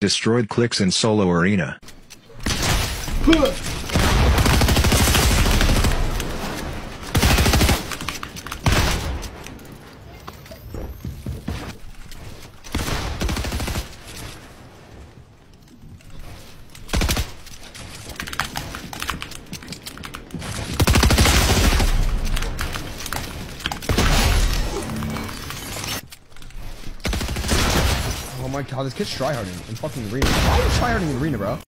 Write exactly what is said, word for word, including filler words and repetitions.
Destroyed Clix in solo arena. Oh my god, this kid's tryharding in fucking arena. Why are you tryharding in arena, bro?